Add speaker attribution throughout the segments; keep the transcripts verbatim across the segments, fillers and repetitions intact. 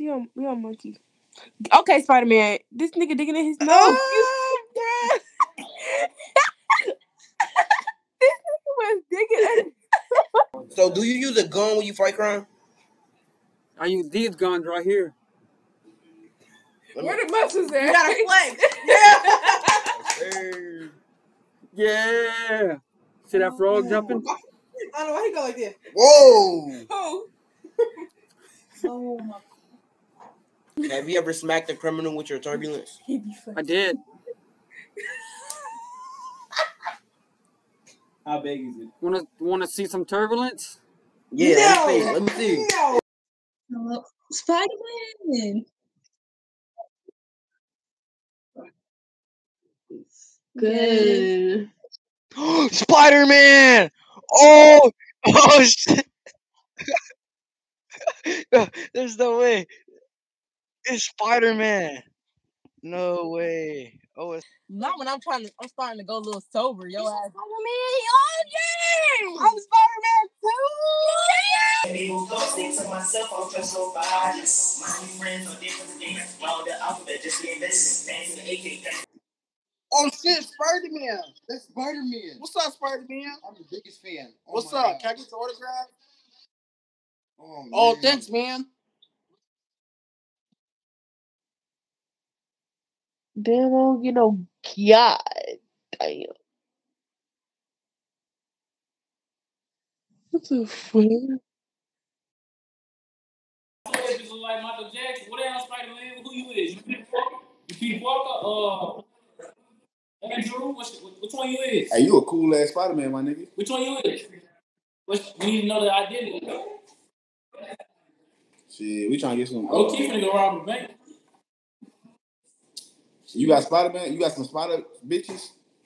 Speaker 1: She on, we on monkey. Okay, Spider-Man. This nigga digging in his nose. Oh, bruh. This nigga was digging in.
Speaker 2: So, do you use a gun when you fight crime?
Speaker 3: I use these guns right here.
Speaker 1: Where the muscles at?
Speaker 4: You gotta flex.
Speaker 1: Yeah.
Speaker 3: Yeah. See that frog jumping?
Speaker 4: I don't know why he go like this.
Speaker 2: Whoa.
Speaker 4: Oh. Oh my.
Speaker 2: Have you ever smacked a criminal with your turbulence?
Speaker 3: I did.
Speaker 5: How big is it?
Speaker 3: Wanna wanna see some turbulence?
Speaker 2: Yeah,
Speaker 4: No.
Speaker 2: let me see. Let me see.
Speaker 4: No. Spider-Man. Good.
Speaker 6: Spider-Man! Oh! Oh, shit! There's no way. It's Spider-Man. No way. Oh, it's...
Speaker 4: Not when I'm trying to, I'm starting to go a little sober, yo ass.
Speaker 1: Spider-Man. Oh, yeah. I'm Spider-Man, too. Yeah.
Speaker 7: Able to think to myself, I'm just so biased. My new friends are different things. Round the alphabet, just get this. Fancy the A K.
Speaker 8: Oh shit, Spider-Man. That's Spider-Man.
Speaker 9: What's up, Spider-Man?
Speaker 8: I'm the biggest fan. Oh
Speaker 9: What's
Speaker 8: my
Speaker 9: up?
Speaker 8: God.
Speaker 9: Can I get your autograph?
Speaker 8: Oh,
Speaker 9: Oh,
Speaker 8: man.
Speaker 9: thanks, man.
Speaker 1: Damn, I don't get no God. Damn. What the fuck?
Speaker 5: Look like Michael Jackson. What the hell, Spider-Man? Who you is? You Peter Walker? You Peter Walker? Uh, Andrew? Which, which one you is?
Speaker 9: Hey, you a cool ass Spider-Man, my nigga.
Speaker 5: Which one you is? Which, we need to know the identity.
Speaker 9: Shit, we trying to get some.
Speaker 5: Oh,
Speaker 9: Uh,
Speaker 5: Keith finna go rob the bank.
Speaker 9: you got Spider-Man? You got some Spider bitches?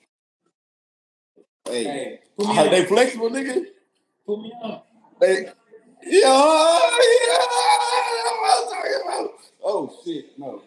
Speaker 9: Hey,
Speaker 5: Hey, put
Speaker 9: I
Speaker 5: me
Speaker 9: heard
Speaker 5: on.
Speaker 9: they flexible, nigga.
Speaker 5: Put me on.
Speaker 9: They, yeah, yeah. That's what I'm talking about. Oh shit, no.